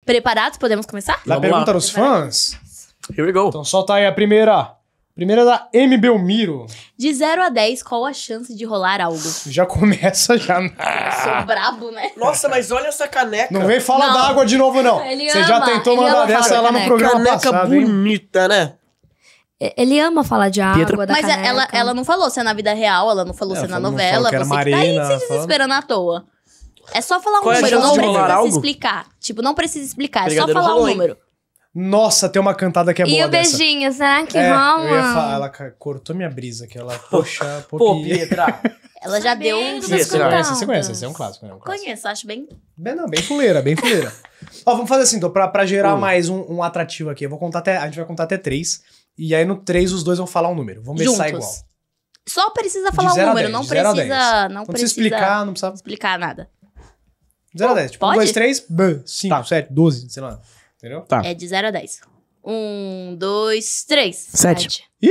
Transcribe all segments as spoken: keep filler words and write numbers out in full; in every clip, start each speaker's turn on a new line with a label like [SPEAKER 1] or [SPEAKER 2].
[SPEAKER 1] Preparados? Podemos começar?
[SPEAKER 2] Na
[SPEAKER 3] Vamos
[SPEAKER 2] pergunta
[SPEAKER 3] lá.
[SPEAKER 2] dos fãs.
[SPEAKER 3] Here we go.
[SPEAKER 2] Então solta aí a primeira. Primeira da M. Belmiro.
[SPEAKER 1] De zero a dez, qual a chance de rolar algo?
[SPEAKER 2] Já começa, já.
[SPEAKER 1] Sou brabo, né?
[SPEAKER 3] Nossa, mas olha essa caneca.
[SPEAKER 2] Não vem falar
[SPEAKER 1] Não.
[SPEAKER 2] d'água de novo, não.
[SPEAKER 4] Ele
[SPEAKER 2] Você já
[SPEAKER 4] ama,
[SPEAKER 2] tentou
[SPEAKER 4] ele
[SPEAKER 2] mandar
[SPEAKER 4] ama
[SPEAKER 2] dessa
[SPEAKER 4] falar
[SPEAKER 2] lá no
[SPEAKER 4] caneca.
[SPEAKER 2] programa
[SPEAKER 3] Caneca
[SPEAKER 2] passado, hein?
[SPEAKER 3] bonita, né?
[SPEAKER 4] Ele ama falar de água,
[SPEAKER 3] Pietra.
[SPEAKER 4] da
[SPEAKER 1] Mas
[SPEAKER 4] caneca.
[SPEAKER 1] ela, ela não falou se é na vida real, ela não falou
[SPEAKER 2] Ela
[SPEAKER 1] se é na
[SPEAKER 2] falou- não
[SPEAKER 1] novela.
[SPEAKER 2] falou que era
[SPEAKER 1] Você que tá aí
[SPEAKER 2] Marina,
[SPEAKER 1] se desesperando à toa. É só falar um
[SPEAKER 3] Qual é a
[SPEAKER 1] número,
[SPEAKER 3] chance
[SPEAKER 1] não
[SPEAKER 3] de rolar
[SPEAKER 1] precisa se
[SPEAKER 3] algo?
[SPEAKER 1] explicar. Tipo, não precisa explicar, é só
[SPEAKER 3] Brigadeiro
[SPEAKER 1] falar um
[SPEAKER 3] rolou, hein?
[SPEAKER 1] número.
[SPEAKER 2] Nossa, tem uma cantada que é
[SPEAKER 4] E
[SPEAKER 2] boa
[SPEAKER 4] o
[SPEAKER 2] dessa.
[SPEAKER 4] beijinho, será que
[SPEAKER 2] É,
[SPEAKER 4] rola?
[SPEAKER 2] eu ia falar, ela ca- cortou minha brisa, que ela, poxa,
[SPEAKER 3] Pô,
[SPEAKER 2] pouquinho.
[SPEAKER 3] Pietra.
[SPEAKER 1] Ela já deu um...
[SPEAKER 4] Sabendo
[SPEAKER 3] Você
[SPEAKER 4] das
[SPEAKER 2] Você conhece,
[SPEAKER 4] cantadas.
[SPEAKER 2] você conhece, esse é um clássico, né? Um clássico.
[SPEAKER 1] Conheço, acho bem...
[SPEAKER 2] Bem, não, bem fuleira, bem fuleira. Ó, vamos fazer assim, então, pra, pra gerar
[SPEAKER 3] Hum.
[SPEAKER 2] mais um, um atrativo aqui, eu vou contar até, a gente vai contar até três, e aí no três os dois vão falar um número. Vamos ver se sai igual.
[SPEAKER 1] Juntos. Só precisa
[SPEAKER 2] De
[SPEAKER 1] falar um
[SPEAKER 2] zero a
[SPEAKER 1] número,
[SPEAKER 2] dez,
[SPEAKER 1] não
[SPEAKER 2] de zero a
[SPEAKER 1] precisa...
[SPEAKER 2] dez.
[SPEAKER 1] Não
[SPEAKER 2] Não precisa
[SPEAKER 1] precisa
[SPEAKER 2] explicar, não precisa...
[SPEAKER 1] explicar nada.
[SPEAKER 2] zero a dez, tipo, um,
[SPEAKER 1] Pode?
[SPEAKER 2] dois, três, cinco,
[SPEAKER 3] Tá.
[SPEAKER 2] sete, doze, sei lá. Entendeu?
[SPEAKER 3] Tá.
[SPEAKER 1] É de zero a dez. Um, dois, três.
[SPEAKER 3] Sete.
[SPEAKER 2] Iu!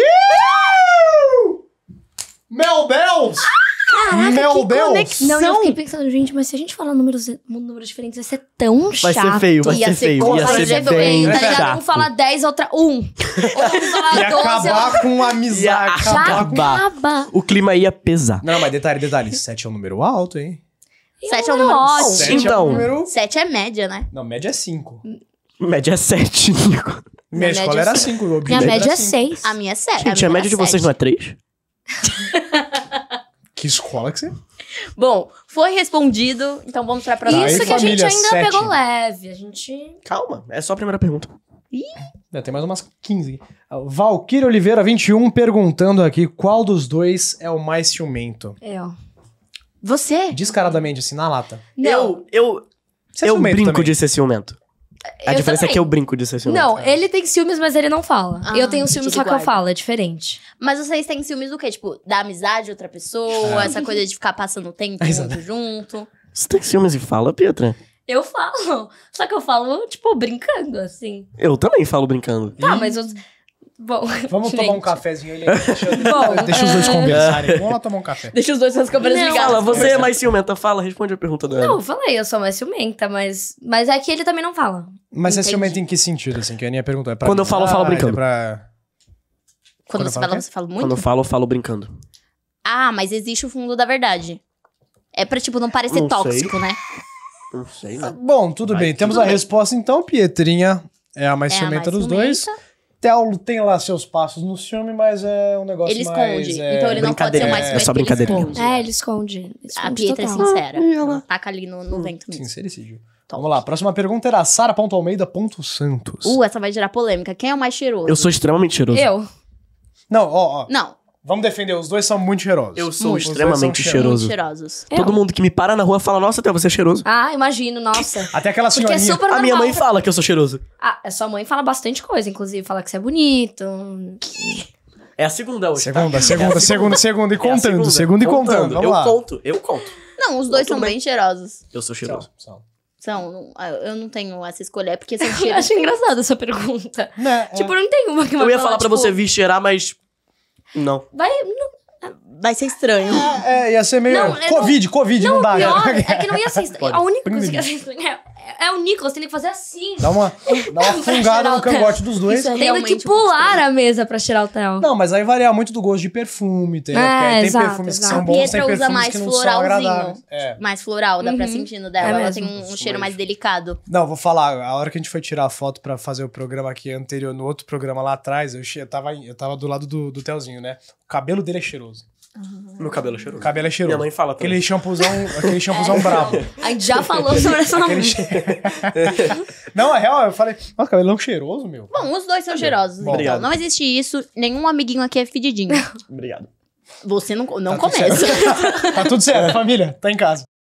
[SPEAKER 2] Mel Bells!
[SPEAKER 4] Caraca,
[SPEAKER 2] Mel
[SPEAKER 4] que
[SPEAKER 2] Bells!
[SPEAKER 4] conexão. Não, eu fiquei pensando, gente, mas se a gente falar números, números diferentes, vai ser tão
[SPEAKER 3] Vai
[SPEAKER 4] chato.
[SPEAKER 3] ser feio, vai
[SPEAKER 1] Ia
[SPEAKER 3] ser
[SPEAKER 1] ser
[SPEAKER 3] feio.
[SPEAKER 1] com-
[SPEAKER 3] Ia
[SPEAKER 1] vai
[SPEAKER 3] ser
[SPEAKER 1] ser
[SPEAKER 3] bem
[SPEAKER 1] feio,
[SPEAKER 4] Tá ligado?
[SPEAKER 3] chato.
[SPEAKER 4] Um fala dez, outra um. Outro fala
[SPEAKER 2] Ia
[SPEAKER 4] doze,
[SPEAKER 2] acabar com a amizade.
[SPEAKER 3] Ia
[SPEAKER 2] acabar
[SPEAKER 4] Já
[SPEAKER 2] com...
[SPEAKER 3] acabar.
[SPEAKER 4] acaba.
[SPEAKER 3] O clima ia pesar.
[SPEAKER 2] Não, mas detalhe, detalhe. sete é um número alto, hein?
[SPEAKER 1] Sete é um número ótimo.
[SPEAKER 2] sete é um
[SPEAKER 3] Então.
[SPEAKER 2] número...
[SPEAKER 1] Sete é média, né?
[SPEAKER 2] Não, média é cinco.
[SPEAKER 3] Média é sete, Nico.
[SPEAKER 2] Minha
[SPEAKER 1] média
[SPEAKER 2] escola
[SPEAKER 1] é
[SPEAKER 2] era
[SPEAKER 1] cinco.
[SPEAKER 2] cinco. o
[SPEAKER 4] Minha
[SPEAKER 2] objetivo
[SPEAKER 4] média
[SPEAKER 2] era
[SPEAKER 4] é
[SPEAKER 2] cinco.
[SPEAKER 4] seis.
[SPEAKER 1] A minha é sete.
[SPEAKER 3] Gente, a média de vocês não é três?
[SPEAKER 2] Que escola que você...
[SPEAKER 1] Bom, foi respondido, então vamos pra próxima.
[SPEAKER 2] Aí,
[SPEAKER 4] Isso que a gente
[SPEAKER 2] família,
[SPEAKER 4] ainda
[SPEAKER 2] sete.
[SPEAKER 4] pegou leve. A gente...
[SPEAKER 3] Calma, é só a primeira pergunta.
[SPEAKER 2] É, tem mais umas quinze. Valkyrie Oliveira, vinte e um, perguntando aqui qual dos dois é o mais ciumento.
[SPEAKER 4] É, ó.
[SPEAKER 1] Você?
[SPEAKER 2] Descaradamente, assim, na lata.
[SPEAKER 3] Eu, eu,
[SPEAKER 2] Você é
[SPEAKER 3] eu
[SPEAKER 2] ciumento
[SPEAKER 3] brinco
[SPEAKER 2] também?
[SPEAKER 3] de ser ciumento. A
[SPEAKER 4] Eu
[SPEAKER 3] diferença
[SPEAKER 4] também.
[SPEAKER 3] é que eu brinco de ser ciumento.
[SPEAKER 4] Não, ele tem ciúmes, mas ele não fala.
[SPEAKER 1] Ah,
[SPEAKER 4] eu tenho ciúmes,
[SPEAKER 1] ele
[SPEAKER 4] só que eu
[SPEAKER 1] guarda.
[SPEAKER 4] falo, é diferente.
[SPEAKER 1] Mas vocês têm ciúmes do quê? Tipo, da amizade de outra pessoa, essa coisa de ficar passando tempo
[SPEAKER 2] Exato.
[SPEAKER 1] muito junto.
[SPEAKER 3] Você tem ciúmes e fala, Pietra?
[SPEAKER 4] Eu falo. Só que eu falo, tipo, brincando, assim.
[SPEAKER 3] Eu também falo brincando.
[SPEAKER 4] Tá, mas eu... Bom,
[SPEAKER 2] Vamos tomar um
[SPEAKER 4] gente.
[SPEAKER 2] cafezinho ali. Deixa,
[SPEAKER 4] Bom,
[SPEAKER 2] deixa os dois
[SPEAKER 4] é.
[SPEAKER 2] conversarem. Vamos lá tomar um café.
[SPEAKER 1] Deixa os dois com as câmeras
[SPEAKER 4] Não.
[SPEAKER 1] ligadas.
[SPEAKER 3] Fala, você é mais ciumenta, fala, responde a pergunta dela.
[SPEAKER 4] Não, eu falei, eu sou mais ciumenta, mas... Mas é que ele também não fala.
[SPEAKER 2] Mas você é
[SPEAKER 1] Entendi.
[SPEAKER 2] ciumento em que sentido, assim? Que a Aninha perguntou. É pra
[SPEAKER 3] Quando eu falo, eu falo
[SPEAKER 2] amizade,
[SPEAKER 3] brincando.
[SPEAKER 2] É pra...
[SPEAKER 1] Quando
[SPEAKER 2] Quando
[SPEAKER 1] você
[SPEAKER 2] fala o
[SPEAKER 1] fala,
[SPEAKER 2] quê?
[SPEAKER 1] você fala muito?
[SPEAKER 3] Quando eu falo, eu falo brincando.
[SPEAKER 1] Ah, mas existe o fundo da verdade. É pra, tipo, não parecer
[SPEAKER 3] Não sei.
[SPEAKER 1] tóxico, né?
[SPEAKER 3] Não sei, né?
[SPEAKER 2] Bom, tudo
[SPEAKER 3] Vai
[SPEAKER 2] bem.
[SPEAKER 3] que
[SPEAKER 2] Temos
[SPEAKER 1] tudo
[SPEAKER 2] a
[SPEAKER 1] bem.
[SPEAKER 2] resposta, então. Pietrinha é a mais
[SPEAKER 1] É a
[SPEAKER 2] ciumenta
[SPEAKER 1] mais
[SPEAKER 2] dos dois.
[SPEAKER 1] ciumenta.
[SPEAKER 2] Theo tem lá seus passos no ciúme, mas é um negócio
[SPEAKER 1] Ele
[SPEAKER 2] mais...
[SPEAKER 1] esconde.
[SPEAKER 2] é,
[SPEAKER 1] Então ele não pode ser
[SPEAKER 3] brincadeira.
[SPEAKER 1] mais
[SPEAKER 3] É
[SPEAKER 1] ciumento
[SPEAKER 3] só
[SPEAKER 1] porque ele
[SPEAKER 3] brincadeirinha.
[SPEAKER 1] esconde.
[SPEAKER 4] É, ele esconde. Ele
[SPEAKER 1] A
[SPEAKER 4] esconde
[SPEAKER 1] Pietra é
[SPEAKER 4] total.
[SPEAKER 1] sincera.
[SPEAKER 3] Ah, e ela?
[SPEAKER 1] Ela taca ali no, no vento mesmo.
[SPEAKER 2] Sincericídio.
[SPEAKER 1] Top.
[SPEAKER 2] Vamos lá, a próxima pergunta era Sara.almeida.santos.
[SPEAKER 1] Uh, essa vai gerar polêmica. Quem é o mais cheiroso?
[SPEAKER 3] Eu sou extremamente cheiroso.
[SPEAKER 4] Eu.
[SPEAKER 2] Não, ó, ó.
[SPEAKER 1] Não,
[SPEAKER 2] Vamos defender, os dois são muito cheirosos.
[SPEAKER 3] Eu sou
[SPEAKER 2] Os dois
[SPEAKER 3] extremamente
[SPEAKER 2] são
[SPEAKER 3] cheiroso.
[SPEAKER 1] muito cheirosos.
[SPEAKER 3] Todo
[SPEAKER 4] Eu.
[SPEAKER 3] mundo que me para na rua fala, nossa, Theo, você é cheiroso.
[SPEAKER 4] Ah, imagino, nossa.
[SPEAKER 2] Até aquela
[SPEAKER 4] Porque é
[SPEAKER 2] senhorinha.
[SPEAKER 4] super
[SPEAKER 3] A
[SPEAKER 4] normal.
[SPEAKER 3] minha mãe fala que eu sou cheiroso.
[SPEAKER 4] Ah, a sua mãe fala bastante coisa, inclusive. Fala que você é bonito.
[SPEAKER 3] É a segunda hoje,
[SPEAKER 2] Segunda,
[SPEAKER 3] tá?
[SPEAKER 2] segunda,
[SPEAKER 3] É a
[SPEAKER 2] segunda, segunda. E
[SPEAKER 3] É a
[SPEAKER 2] contando,
[SPEAKER 3] segunda.
[SPEAKER 2] segunda e contando. Vamos
[SPEAKER 3] eu
[SPEAKER 2] lá.
[SPEAKER 3] conto, eu conto.
[SPEAKER 1] Não, os dois
[SPEAKER 3] Tudo
[SPEAKER 1] são
[SPEAKER 3] bem.
[SPEAKER 1] bem cheirosos.
[SPEAKER 3] Eu sou cheiroso.
[SPEAKER 2] São, são.
[SPEAKER 1] São, não- eu não tenho essa escolha, é porque são
[SPEAKER 4] Eu
[SPEAKER 1] cheiros.
[SPEAKER 4] acho engraçada essa pergunta.
[SPEAKER 2] Né,
[SPEAKER 4] Tipo, não tem uma que vai
[SPEAKER 3] Eu ia falar pra
[SPEAKER 4] tipo,
[SPEAKER 3] você vir cheirar, mas... Não.
[SPEAKER 4] Vai,
[SPEAKER 1] Vai ser estranho.
[SPEAKER 2] é, é, ia ser meio...
[SPEAKER 4] Não, é
[SPEAKER 2] Covid, Covid, não,
[SPEAKER 4] não,
[SPEAKER 2] dá.
[SPEAKER 4] o pior
[SPEAKER 2] né?
[SPEAKER 4] é que não ia ser estranho.
[SPEAKER 3] Pode.
[SPEAKER 4] A única coisa
[SPEAKER 2] Primeiro.
[SPEAKER 4] que ia ser estranho é, é o Nicolas tendo que fazer assim.
[SPEAKER 2] Dá uma, dá uma fungada no cangote dos dois.
[SPEAKER 1] Isso é
[SPEAKER 4] Tendo
[SPEAKER 1] realmente
[SPEAKER 4] que pular a mesa pra cheirar o Theo.
[SPEAKER 2] Não, mas aí varia muito do gosto de perfume, tem, né?
[SPEAKER 4] É,
[SPEAKER 2] Porque aí tem
[SPEAKER 4] exato,
[SPEAKER 2] perfumes que
[SPEAKER 4] exato.
[SPEAKER 2] são
[SPEAKER 1] A
[SPEAKER 2] bons, tem
[SPEAKER 1] Pietra usa
[SPEAKER 2] perfumes
[SPEAKER 1] mais
[SPEAKER 2] que não são
[SPEAKER 1] floralzinho.
[SPEAKER 2] agradáveis. É.
[SPEAKER 1] Mais floral, dá pra
[SPEAKER 4] Uhum.
[SPEAKER 1] sentir no dela.
[SPEAKER 4] É
[SPEAKER 1] Ela
[SPEAKER 4] mesmo.
[SPEAKER 1] tem um, um cheiro mais delicado.
[SPEAKER 2] Não, vou falar, a hora que a gente foi tirar a foto pra fazer o programa aqui anterior, no outro programa lá atrás, eu, che- eu, tava, eu tava do lado do, do Telzinho, né? O cabelo dele é cheiroso.
[SPEAKER 3] Meu cabelo é
[SPEAKER 2] O
[SPEAKER 3] cheiroso.
[SPEAKER 2] cabelo é cheiroso.
[SPEAKER 3] Minha mãe fala também.
[SPEAKER 2] Aquele shampuzão, aquele shampuzão brabo.
[SPEAKER 4] A gente já falou sobre essa
[SPEAKER 2] Aquele che... Não, a real, eu falei, nossa, cabelão cheiroso, meu.
[SPEAKER 1] Bom, os dois são cheirosos.
[SPEAKER 2] Bom.
[SPEAKER 1] Então,
[SPEAKER 3] Obrigado.
[SPEAKER 1] não existe isso. Nenhum amiguinho aqui é fedidinho.
[SPEAKER 3] Obrigado.
[SPEAKER 1] Você não, não
[SPEAKER 2] Tá tudo
[SPEAKER 1] começa.
[SPEAKER 2] certo. Tá tudo certo, família, tá em casa.